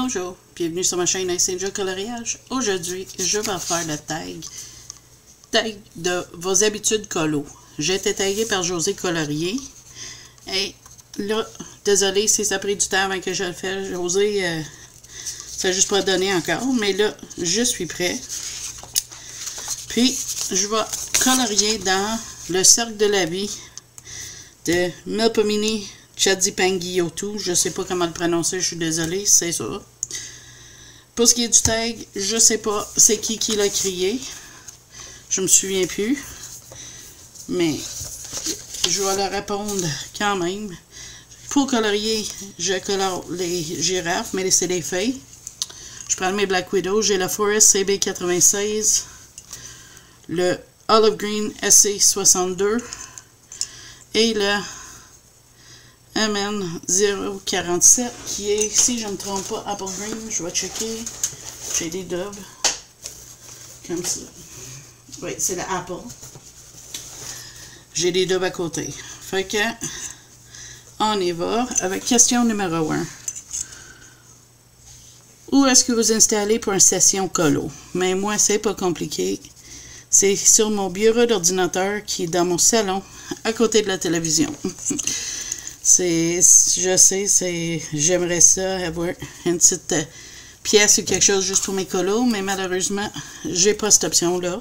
Bonjour, bienvenue sur ma chaîne Ice Angel Coloriage. Aujourd'hui, je vais faire le tag de vos habitudes colo. J'ai été tagué par José Colorier. Et là, désolé si ça a pris du temps avant que je le fasse. José, ça n'a juste pas donné encore. Mais là, je suis prêt. Puis, je vais colorier dans le cercle de la vie de Melpomene Chadipangiotu. Je sais pas comment le prononcer, je suis désolé, c'est ça. Pour ce qui est du tag, je sais pas c'est qui l'a créé. Je me souviens plus. Mais je vais leur répondre quand même. Pour colorier, je colore les girafes, mais c'est les feuilles. Je prends mes Black Widow, j'ai la Forest CB96, le Olive Green SC62 et le MN047 qui est, si je ne me trompe pas, Apple Green. Je vais checker. J'ai des dubs comme ça. Oui, c'est le Apple. J'ai des dubs à côté. Fait que on y va avec question numéro 1. Où est-ce que vous installez pour une session colo? Mais moi, c'est pas compliqué. C'est sur mon bureau d'ordinateur qui est dans mon salon, à côté de la télévision. Je sais, j'aimerais ça avoir une petite pièce ou quelque chose juste pour mes colos, mais malheureusement, j'ai pas cette option-là.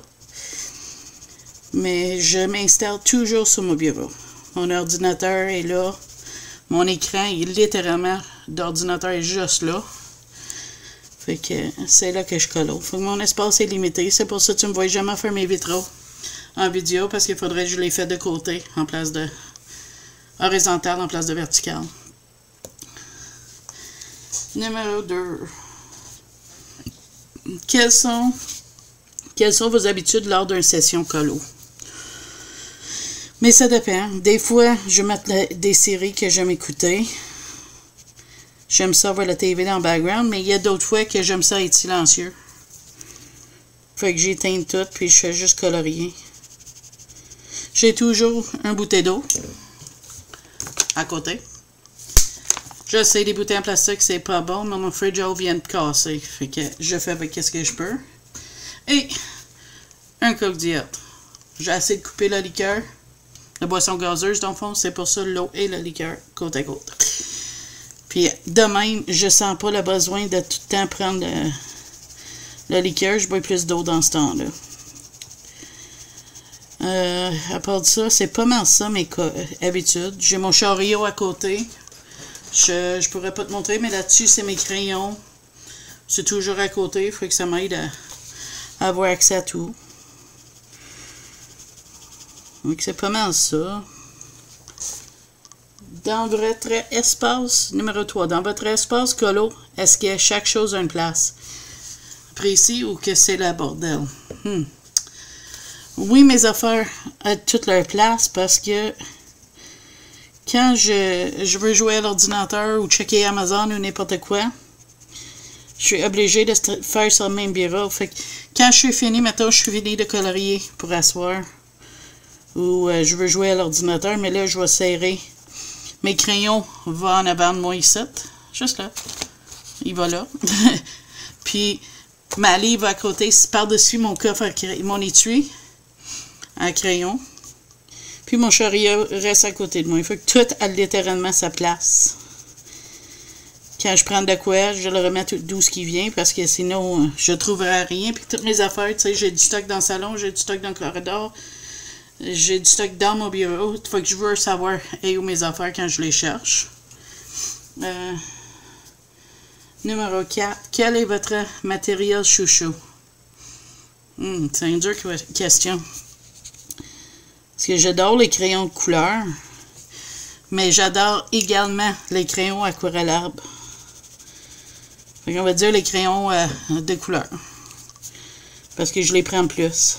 Mais je m'installe toujours sur mon bureau. Mon ordinateur est là. Mon écran est littéralement, l'ordinateur est juste là. Fait que c'est là que je colo. Fait que mon espace est limité. C'est pour ça que tu me vois jamais faire mes vitraux en vidéo, parce qu'il faudrait que je les fasse de côté en place de horizontal en place de vertical. Numéro 2. Quelles sont vos habitudes lors d'une session colo? Mais ça dépend. Des fois, je mets des séries que j'aime écouter. J'aime ça voir la TV dans le background, mais il y a d'autres fois que j'aime ça être silencieux. Fait que j'éteins tout, puis je fais juste colorier. J'ai toujours un bouteille d'eau à côté. Je sais, les bouteilles en plastique, c'est pas bon, mais mon frigo vient de casser. Fait que je fais avec ce que je peux. Et un coke diète. J'ai assez de couper la liqueur. La boisson gazeuse, dans le fond, c'est pour ça l'eau et la liqueur côte à côte. Puis de même, je sens pas le besoin de tout le temps prendre la liqueur. Je bois plus d'eau dans ce temps-là. À part de ça, c'est pas mal ça mes habitudes. J'ai mon chariot à côté. Je pourrais pas te montrer, mais là-dessus, c'est mes crayons. C'est toujours à côté. Il faut que ça m'aide à avoir accès à tout. Donc, c'est pas mal ça. Dans votre espace, numéro 3, dans votre espace colo, est-ce que chaque chose a une place précise ou que c'est la bordel? Oui, mes affaires ont toutes leur place parce que quand je veux jouer à l'ordinateur ou checker Amazon ou n'importe quoi, je suis obligée de faire sur le même bureau. Fait que quand je suis fini, maintenant je suis fini de colorier pour asseoir ou je veux jouer à l'ordinateur, mais là je vais serrer. Mes crayons vont en avant de moi ici, juste là. Il va là. Puis ma livre va à côté, par-dessus mon coffre, mon étui à crayon. Puis mon chariot reste à côté de moi. Il faut que tout a littéralement sa place. Quand je prends de quoi, je le remets d'où ce qui vient, parce que sinon, je ne trouverai rien. Puis toutes mes affaires, tu sais, j'ai du stock dans le salon, j'ai du stock dans le corridor. J'ai du stock dans mon bureau. Il faut que je veux savoir où mes affaires quand je les cherche. Numéro 4. Quel est votre matériel chouchou? C'est une dure question. Parce que j'adore les crayons de couleur. Mais j'adore également les crayons aquarellables. On va dire les crayons de couleur. Parce que je les prends plus.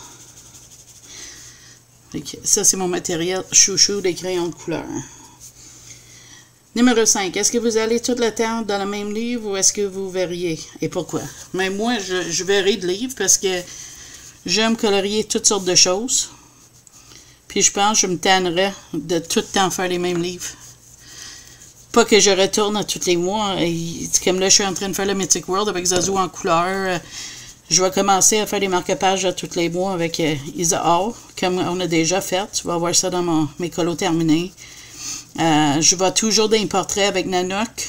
Ça, c'est mon matériel chouchou des crayons de couleur. Numéro 5. Est-ce que vous allez tout le temps dans le même livre ou est-ce que vous variez? Et pourquoi? Mais moi, je varie de livres parce que j'aime colorier toutes sortes de choses. Puis je pense que je me tannerais de tout le temps faire les mêmes livres. Pas que je retourne à tous les mois. Comme là, je suis en train de faire le Mythic World avec Zazu en couleur. Je vais commencer à faire des marque-pages à tous les mois avec Isahar, comme on a déjà fait. Tu vas voir ça dans mes colos terminés. Je vais toujours dans les portraits avec Nanook.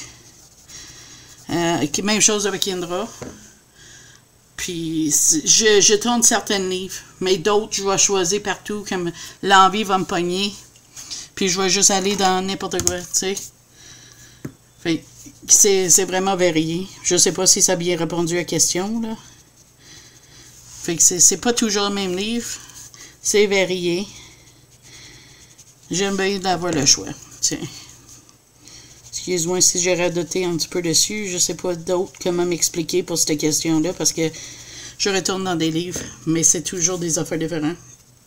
Même chose avec Indra. Puis, je tourne certains livres, mais d'autres, je vais choisir partout, comme l'envie va me pogner. Puis, je vais juste aller dans n'importe quoi, tu sais. Fait c'est vraiment varié. Je sais pas si ça a bien répondu à la question, là. Fait que c'est pas toujours le même livre. C'est varié. J'aime bien d'avoir le choix. Tiens. Excuse-moi si j'ai radoté un petit peu dessus. Je sais pas d'autre comment m'expliquer pour cette question-là parce que je retourne dans des livres, mais c'est toujours des affaires différentes.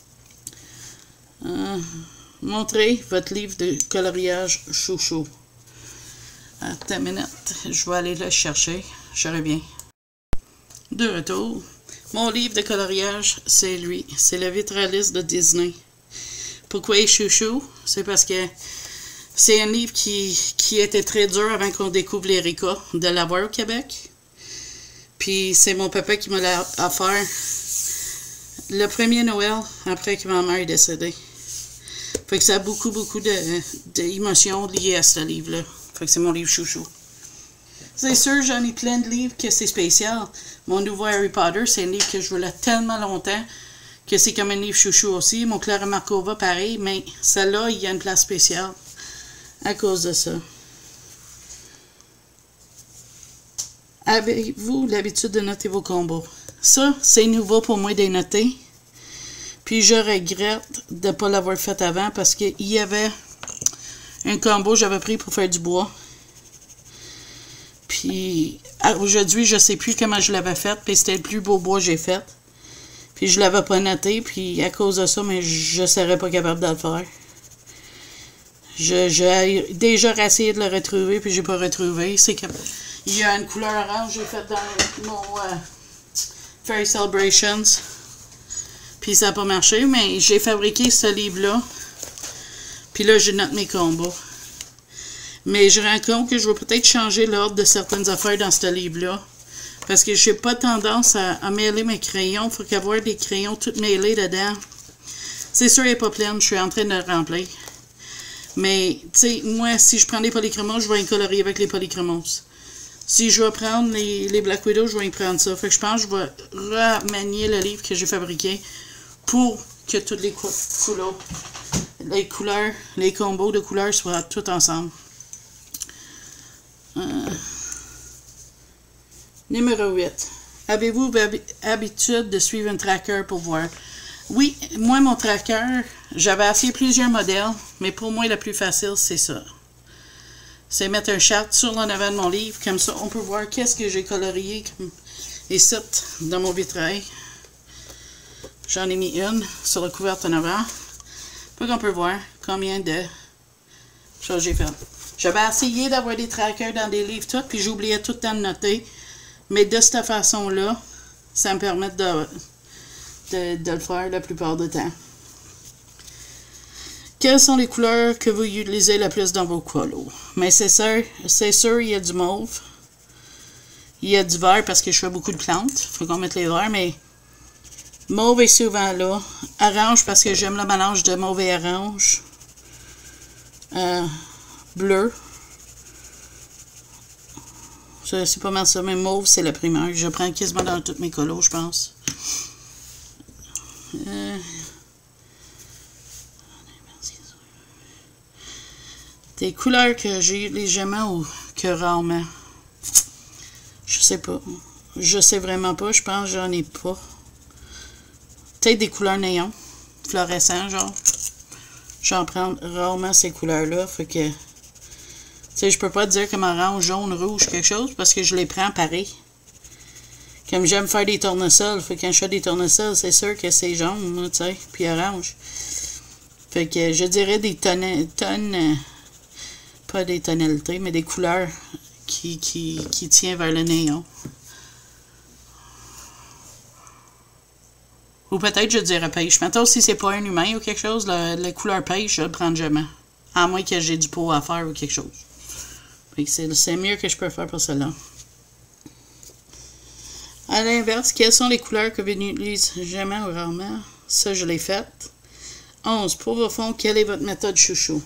Montrez votre livre de coloriage chouchou. Attends une minute. Je vais aller le chercher. Je reviens. De retour. Mon livre de coloriage, c'est lui. C'est le Vitralis de Disney. Pourquoi il est chouchou? C'est parce que c'est un livre qui était très dur avant qu'on découvre l'Erika de l'avoir au Québec. Puis c'est mon papa qui me l'a offert le premier Noël après que ma mère est décédée. Fait que ça a beaucoup d'émotions liées à ce livre-là. Fait que c'est mon livre chouchou. C'est sûr, j'en ai plein de livres que c'est spécial. Mon nouveau Harry Potter, c'est un livre que je voulais tellement longtemps que c'est comme un livre chouchou aussi. Mon Clara Markova, pareil, mais celle-là, il y a une place spéciale à cause de ça. Avez-vous l'habitude de noter vos combos? Ça, c'est nouveau pour moi de les noter. Puis je regrette de ne pas l'avoir fait avant parce qu'il y avait un combo que j'avais pris pour faire du bois. Puis aujourd'hui, je sais plus comment je l'avais fait. Puis c'était le plus beau bois que j'ai fait. Puis je l'avais pas noté. Puis à cause de ça, mais je serais pas capable de le faire. J'ai déjà essayé de le retrouver. Puis j'ai pas retrouvé. C'est comme il y a une couleur orange que j'ai faite dans mon Fairy Celebrations. Puis ça n'a pas marché. Mais j'ai fabriqué ce livre-là. Puis là, je note mes combos. Mais je rends compte que je vais peut-être changer l'ordre de certaines affaires dans ce livre-là. Parce que je n'ai pas tendance à mêler mes crayons. Il faut qu'avoir des crayons tout mêlés dedans. C'est sûr, elle n'est pas pleine. Je suis en train de le remplir. Mais, tu sais, moi, si je prends des polychromos, je vais les colorier avec les polychromos. Si je vais prendre les Black Widow, je vais y prendre ça. Fait que je pense que je vais remanier le livre que j'ai fabriqué pour que toutes les couleurs, les combos de couleurs soient tous ensemble. Numéro 8. Avez-vous habitude de suivre un tracker pour voir? Oui, moi, mon tracker, j'avais essayé plusieurs modèles, mais pour moi, le plus facile, c'est ça. C'est mettre un chart sur le avant de mon livre. Comme ça, on peut voir qu'est-ce que j'ai colorié ici, dans mon vitrail. J'en ai mis une sur la couverture en avant. Puis qu'on peut voir combien de choses j'ai fait. J'avais essayé d'avoir des trackers dans des livres tout, puis j'oubliais tout le temps de noter. Mais de cette façon-là, ça me permet de le faire la plupart du temps. Quelles sont les couleurs que vous utilisez le plus dans vos colos? Mais c'est sûr, il y a du mauve. Il y a du vert parce que je fais beaucoup de plantes. Il faut qu'on mette les verts, mais mauve est souvent là. Orange parce que j'aime le mélange de mauve et orange. Bleu. C'est pas mal ça, mais mauve, c'est le primaire. Je prends quasiment dans tous mes colos, je pense. Des couleurs que j'ai légèrement ou que rarement. Je sais pas. Je sais vraiment pas. Je pense que j'en ai pas. Peut-être des couleurs néons. Fluorescents, genre. J'en prends rarement ces couleurs-là. Fait que... Tu sais, je peux pas te dire comme orange, jaune, rouge, quelque chose, parce que je les prends pareil. Comme j'aime faire des tournesols. Fait que quand je fais des tournesols, c'est sûr que c'est jaune, tu sais, puis orange. Fait que je dirais des pas des tonalités, mais des couleurs qui tiennent vers le néon. Ou peut-être je dirais pêche. Maintenant, si c'est pas un humain ou quelque chose, la couleur pêche, je le prends jamais. À moins que j'ai du pot à faire ou quelque chose. C'est mieux que je peux faire pour cela. À l'inverse, quelles sont les couleurs que vous n'utilisez jamais ou rarement? Ça, je l'ai fait. 11. Pour vos fonds, quelle est votre méthode chouchou?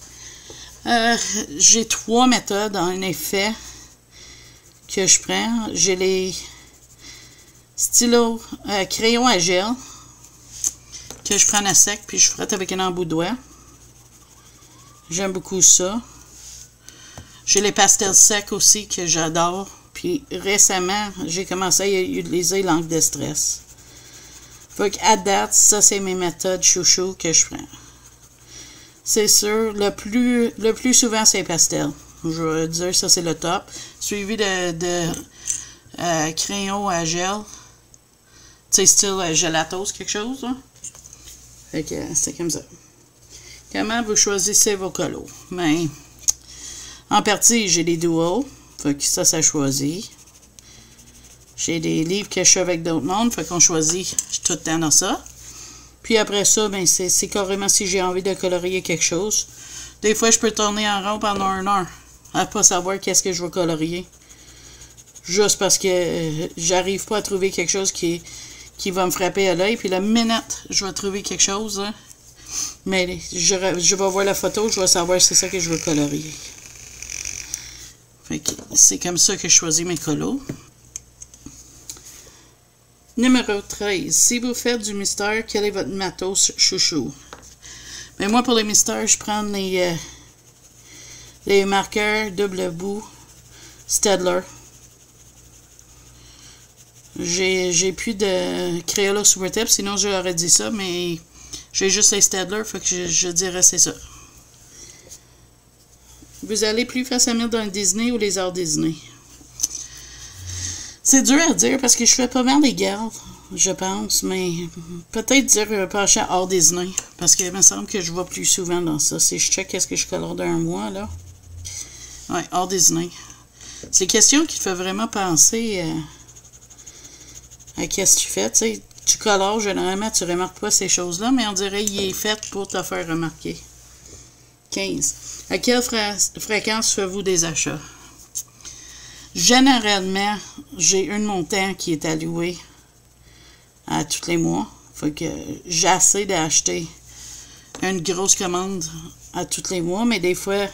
J'ai 3 méthodes en effet que je prends. J'ai les stylos crayons à gel que je prends à sec puis je frotte avec un embout de doigt. J'aime beaucoup ça. J'ai les pastels secs aussi que j'adore. Puis récemment, j'ai commencé à utiliser l'encre de stress. Fait qu'à date, ça c'est mes méthodes chouchou que je prends. C'est sûr, le plus souvent c'est pastel. Je veux dire, ça c'est le top. Suivi de crayon à gel. Tu sais, style gelatos, quelque chose. Là. Fait que c'est comme ça. Comment vous choisissez vos colos? Ben, en partie, j'ai des duos. Fait que ça choisit. J'ai des livres que je fais avec d'autres mondes. Fait qu'on choisit tout le temps dans ça. Puis après ça, ben c'est carrément si j'ai envie de colorier quelque chose. Des fois, je peux tourner en rond pendant 1 heure. À pas savoir qu'est-ce que je veux colorier. Juste parce que j'arrive pas à trouver quelque chose qui va me frapper à l'œil. Puis la minute, je vais trouver quelque chose. Hein, mais je vais voir la photo, je vais savoir si c'est ça que je veux colorier. Fait que c'est comme ça que je choisis mes colos. Numéro 13. Si vous faites du mystère, quel est votre matos chouchou? Mais moi, pour les mystères, je prends les marqueurs double bout Staedtler. J'ai plus de Crayola Supertip, sinon je leur ai dit ça, mais j'ai juste les Staedtler, fait que je dirais c'est ça. Vous allez plus facilement dans le Disney ou les arts Disney? C'est dur à dire parce que je fais pas mal des gardes, je pense, mais peut-être dire pencher à hors Disney. Parce qu'il me semble que je vais plus souvent dans ça. Si je check qu'est-ce que je colore d'un mois, là. Ouais, hors Disney. C'est une question qui te fait vraiment penser à qu'est-ce que tu fais. Tu sais, tu colores, généralement, tu remarques pas ces choses-là, mais on dirait qu'il est fait pour te faire remarquer. 15. À quelle fréquence faites-vous des achats? Généralement, j'ai un montant qui est alloué à tous les mois. Fait que j'essaie d'acheter une grosse commande à tous les mois, mais des fois,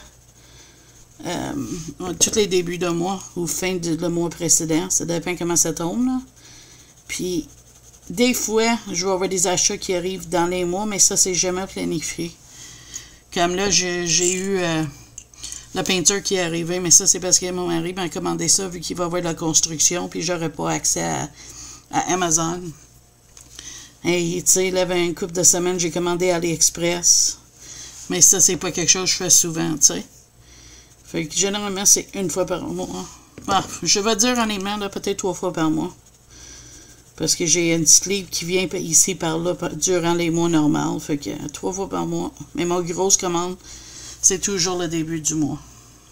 tous les débuts de mois ou fin de mois précédent, ça dépend comment ça tombe. Là. Puis, des fois, je vais avoir des achats qui arrivent dans les mois, mais ça, c'est jamais planifié. Comme là, j'ai eu la peinture qui est arrivée, mais ça, c'est parce que mon mari m'a commandé ça vu qu'il va avoir de la construction, puis j'aurais pas accès à Amazon. Et tu sais, il y avait une couple de semaines, j'ai commandé AliExpress. Mais ça, c'est pas quelque chose que je fais souvent, tu sais. Fait que généralement, c'est 1 fois par mois. Bon, je vais dire honnêtement, là, peut-être 3 fois par mois. Parce que j'ai une petite livre qui vient ici par là durant les mois normaux. Fait que 3 fois par mois. Mais ma grosse commande, c'est toujours le début du mois.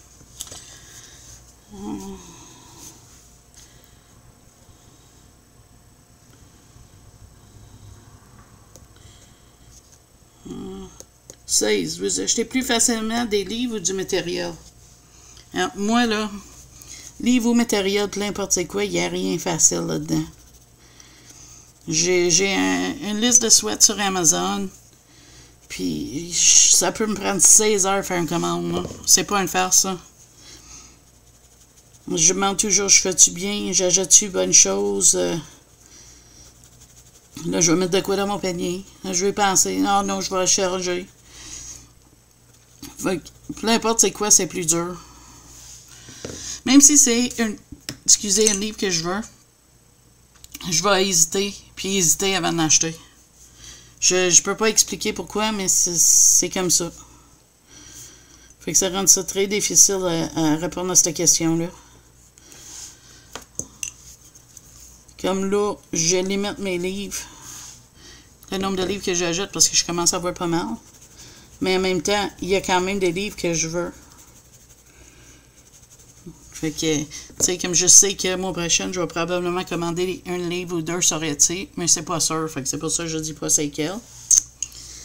« 16. Vous achetez plus facilement des livres ou du matériel? » Alors, moi, là, livre ou matériel, peu importe quoi, il n'y a rien facile là-dedans. J'ai une liste de souhaits sur Amazon. Puis, ça peut me prendre 16 heures faire une commande. C'est pas une farce, ça. Je me demande toujours, je fais-tu bien? J'achète-tu bonne chose? Là, je vais mettre de quoi dans mon panier. Là, je vais penser, non, je vais recharger. Fait que, peu importe c'est quoi, c'est plus dur. Même si c'est un livre que je veux, je vais hésiter avant de l'acheter. Je peux pas expliquer pourquoi, mais c'est comme ça. Fait que ça rend ça très difficile à répondre à cette question-là. Comme là, je limite mes livres. Le nombre de livres que j'achète parce que je commence à avoir pas mal. Mais en même temps, il y a quand même des livres que je veux. Fait que, tu sais, comme je sais que le mois prochain, je vais probablement commander un livre ou 2 sur Etsy, mais c'est pas sûr. Fait que c'est pour ça que je dis pas c'est quel.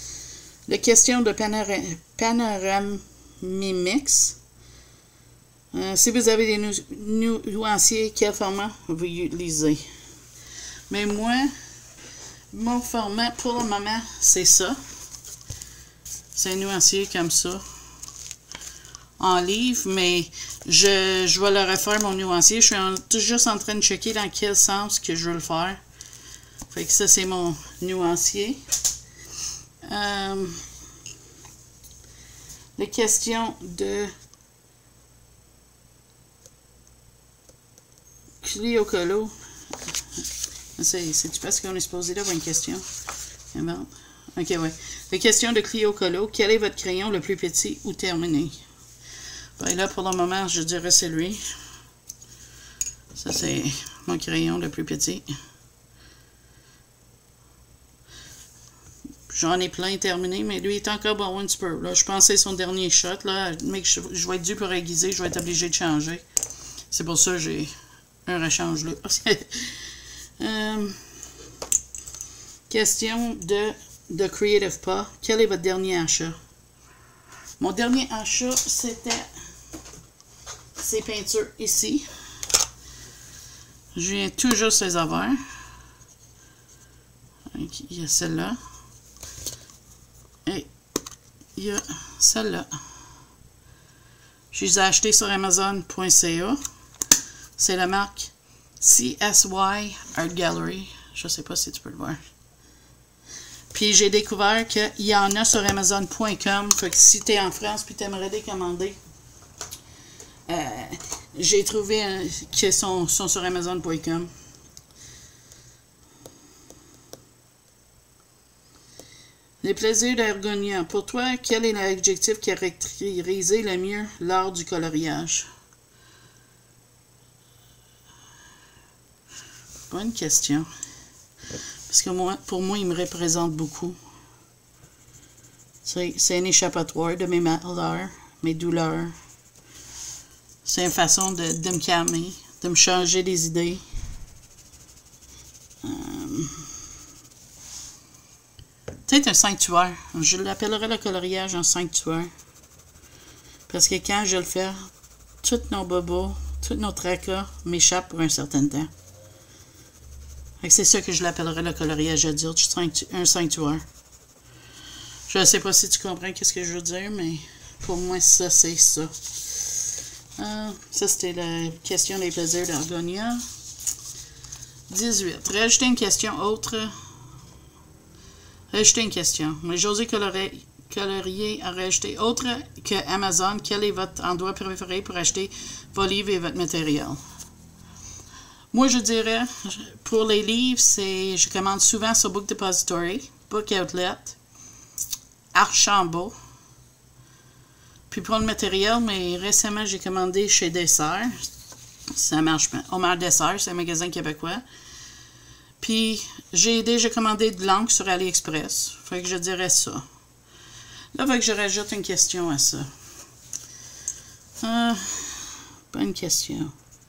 La question de Panoramimix. Si vous avez des nuanciers, quel format vous utilisez? Mais moi, mon format pour le moment, c'est ça. C'est un nuancier comme ça. En livre, mais je vais le refaire, mon nuancier. Je suis juste en train de checker dans quel sens que je veux le faire. Fait que ça, c'est mon nuancier. Les questions de Clio Colo. C'est-tu parce qu'on est supposé d'avoir une question? Ok, ouais. Les questions de Clio Colo. Quel est votre crayon le plus petit ou terminé? Ben là, pour le moment, je dirais c'est lui. Ça, c'est mon crayon le plus petit. J'en ai plein terminé, mais lui est encore bon un petit peu. Là, je pensais son dernier shot. Là, mais je vais être dû pour aiguiser. Je vais être obligé de changer. C'est pour ça que j'ai un rechange là. Question de Creative Pas. Quel est votre dernier achat? Mon dernier achat, c'était ces peintures ici. Je viens tout juste les avoir. Il y a celle-là. Et il y a celle-là. Je les ai achetées sur Amazon.ca. C'est la marque CSY Art Gallery. Je ne sais pas si tu peux le voir. Puis j'ai découvert qu'il y en a sur Amazon.com. Fait que si tu es en France et tu aimerais les commander, j'ai trouvé qu'ils sont sur Amazon.com. Les plaisirs d'Ergonia. Pour toi, quel est l'adjectif qui caractérisé le mieux l'art du coloriage? Bonne question. Parce que pour moi, il me représente beaucoup. C'est un échappatoire de mes malheurs, mes douleurs. C'est une façon de me calmer, de me changer les idées. Peut-être un sanctuaire. Je l'appellerai le coloriage un sanctuaire. Parce que quand je le fais, tous nos bobos, tous nos tracas m'échappent pour un certain temps. C'est ça que je l'appellerai le coloriage adulte, un sanctuaire. Je ne sais pas si tu comprends ce que je veux dire, mais pour moi, ça, c'est ça. Ça, c'était la question des plaisirs d'Ergonia. 18. Rajouter une question autre. Rajouter une question. José Colorier a rajouté autre que Amazon. Quel est votre endroit préféré pour acheter vos livres et votre matériel? Moi, je dirais, pour les livres, je commande souvent sur Book Depository, Book Outlet, Archambault. Puis pour le matériel, mais récemment, j'ai commandé chez Dessert. Ça marche pas. Omar Dessert, c'est un magasin québécois. Puis j'ai déjà commandé de l'encre sur AliExpress. Fait que je dirais ça. Là, fait que je rajoute une question à ça. Bonne question.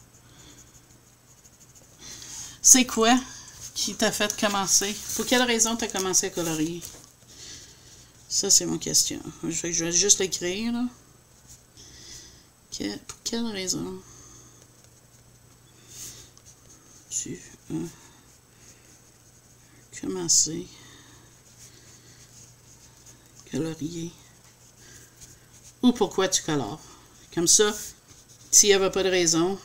C'est quoi qui t'a fait commencer? Pour quelle raison tu as commencé à colorier? Ça, c'est mon question. Je vais juste l'écrire, là. Pour quelle raison tu as commencé à colorier? Ou pourquoi tu colores? Comme ça, s'il n'y avait pas de raison.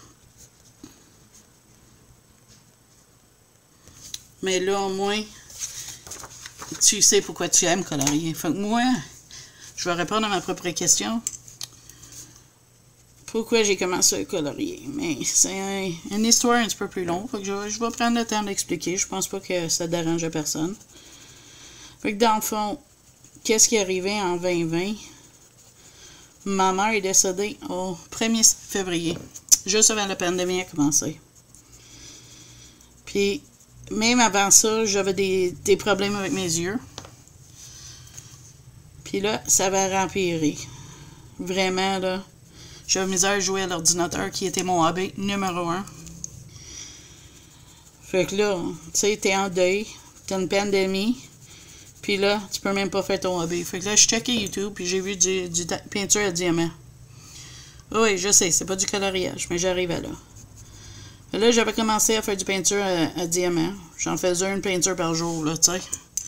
Mais là, au moins, tu sais pourquoi tu aimes colorier. Fait que moi, je vais répondre à ma propre question. Pourquoi j'ai commencé à colorier? Mais c'est une histoire un petit peu plus longue. Fait que je vais prendre le temps d'expliquer. Je pense pas que ça dérange à personne. Fait que dans le fond, qu'est-ce qui est arrivé en 2020? Ma mère est décédée au 1er février. Juste avant la pandémie a commencé. Puis, même avant ça, j'avais des problèmes avec mes yeux. Puis là, ça va empirer. Vraiment, là. J'avais misère à jouer à l'ordinateur qui était mon hobby numéro 1. Fait que là, tu sais, t'es en deuil, t'as une pandémie, puis là, tu peux même pas faire ton hobby. Fait que là, je checkais YouTube, puis j'ai vu du peinture à diamant. Oui, je sais, c'est pas du coloriage, mais j'arrive à là. Là, j'avais commencé à faire du peinture à diamant. J'en faisais une peinture par jour, là, tu sais.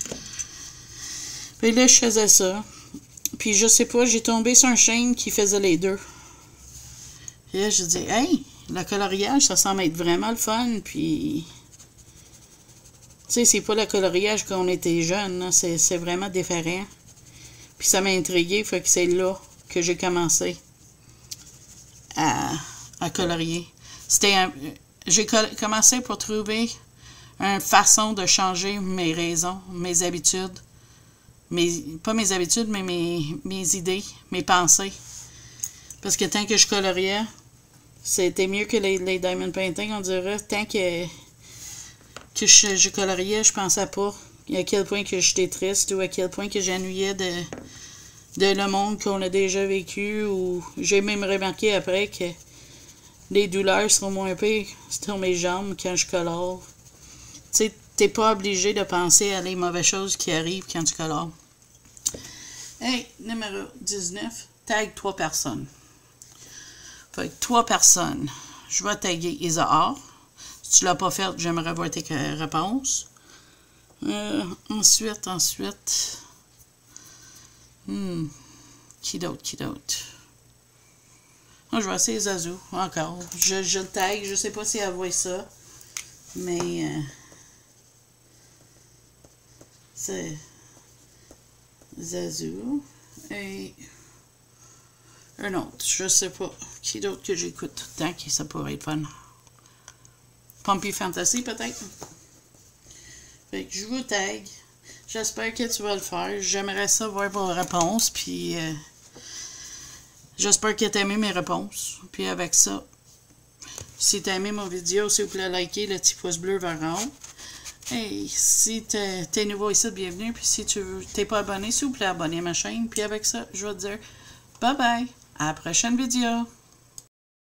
Puis là, je faisais ça. Puis je sais pas, j'ai tombé sur une chaîne qui faisait les deux. Et là, je dis, hey, le coloriage, ça semble être vraiment le fun. Puis, tu sais, c'est pas le coloriage quand on était jeune, c'est vraiment différent. Puis ça m'a intrigué, fait que c'est là que j'ai commencé à colorier. J'ai commencé pour trouver une façon de changer mes raisons, mes habitudes. Pas mes habitudes, mais mes idées, mes pensées. Parce que tant que je coloriais, c'était mieux que les diamond painting, on dirait. Tant que je coloriais, je pensais pas à quel point que j'étais triste ou à quel point que j'ennuyais de le monde qu'on a déjà vécu. Ou j'ai même remarqué après que les douleurs sont moins pires sur mes jambes quand je colore. Tu sais, t'es pas obligé de penser à les mauvaises choses qui arrivent quand tu colores. Hey, numéro 19, tag 3 personnes. Fait que 3 personnes. Je vais taguer Isahar. Si tu l'as pas fait, j'aimerais voir tes réponses. Ensuite. Qui d'autre? Je vais essayer Zazu, encore. Je le tag, je sais pas si elle voit ça. Mais c'est Zazu. Et un autre, je sais pas. Qui d'autre que j'écoute tout le temps qui ça pourrait être fun? Pumpy Fantasy peut-être? Fait que je vous tag. J'espère que tu vas le faire. J'aimerais ça voir vos réponses. Puis j'espère que tu as aimé mes réponses. Puis avec ça, si tu as aimé mon vidéo, s'il vous plaît, likez le petit pouce bleu vers en haut. Et si tu es nouveau ici, bienvenue. Puis si tu n'es pas abonné, s'il vous plaît, abonnez à ma chaîne. Puis avec ça, je vais te dire bye bye. À la prochaine vidéo.